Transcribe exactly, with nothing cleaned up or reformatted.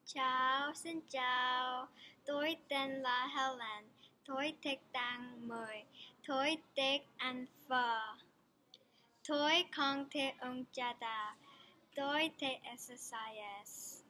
Chào, xin chào, tôi tên là Helen, tôi thích đang mười, tôi thích ăn phở, tôi không thích uống trà đá, tôi thích exercise.